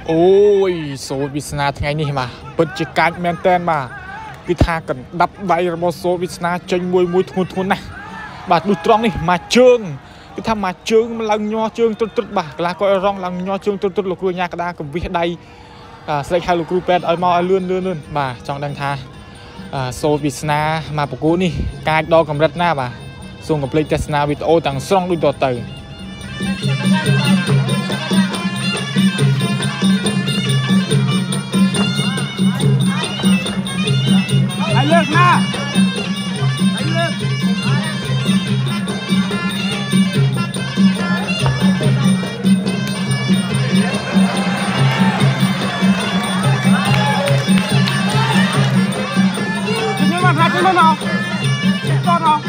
ôi số Visna ngày này mà bật chỉ cạnh men tên mà cái tha cần đập bay rồi một số Visna tranh mùi mùi thun này bà đu tròn này mà trương cái tham mà trương lần nho trương tốt tốt bà là coi rong lần nho trương tốt tốt lục nhà cái đa cầm viết đây sẽ hai lục rupet ở mò lươn bà trong đăng tha số Visna mà bố cố này cái đo cầm rất na bà xong cầm play test na video tặng xong đôi đỏ từ Hãy lượt na hãy lượt nhưng mà ra trên bên nào con nào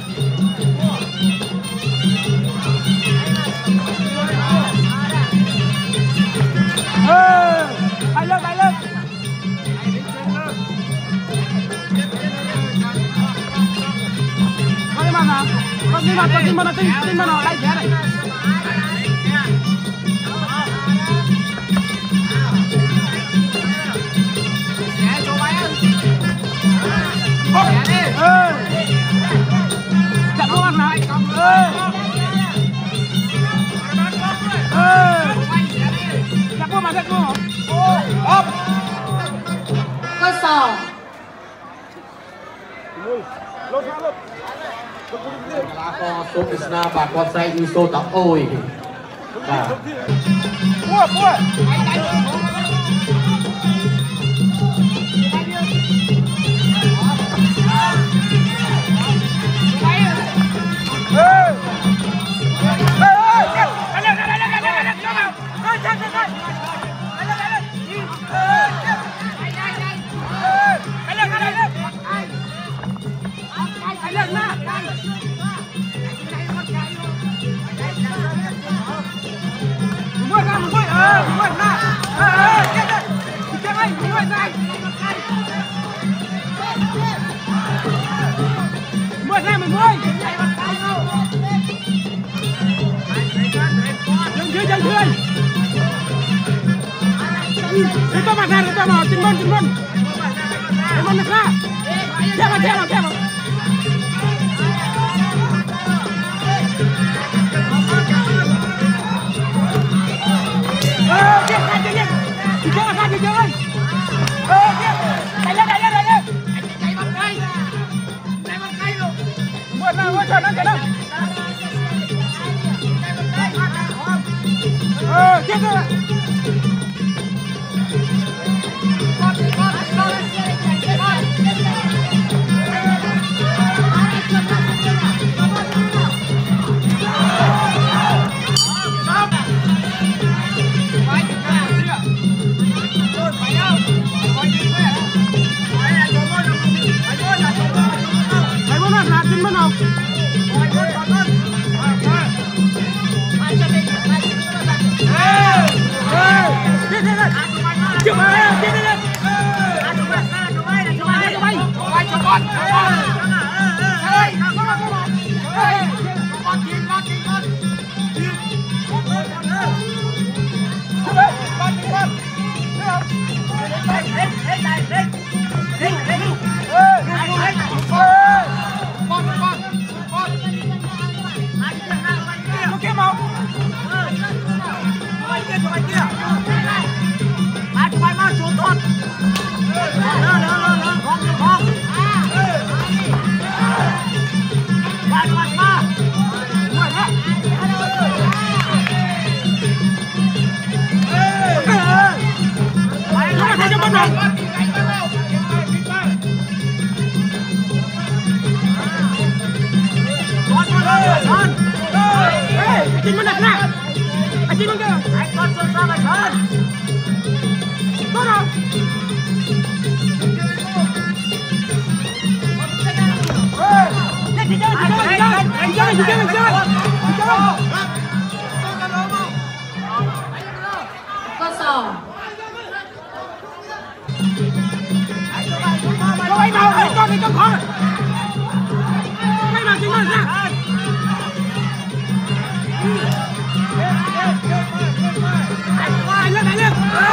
hãy lượt con mana tin mana đây thế này chặt không ăn hả chặt không mà chặt không cơ sở có số Visna bà con say như số tóc ôi mua Itu mana? Itu mau timbun. Timbun nak lah. Jangan. Jangan. Đại. Chạy bằng cây luôn. Mua cho nó cái đó. Chết rồi. Anh Minh đặt nè. Anh Minh kìa. Anh con xuống ra mà hơn. Tốt không? cơ sở Quay nào, con khó rồi. Quay nào, chính ra. Lên.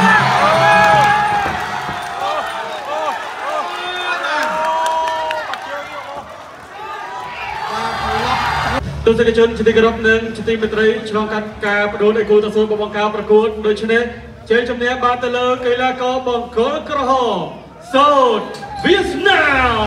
ទស្សនិកជនជាទីគោរពនិងជាទីមេត្រីឆ្លងកាត់ការបដូរនៃគូតស៊ូបង្ការប្រកួតដូច្នេះជ័យជំនះបានទៅលើកីឡាករបង្គោលក្រហមសូត្រវាសនា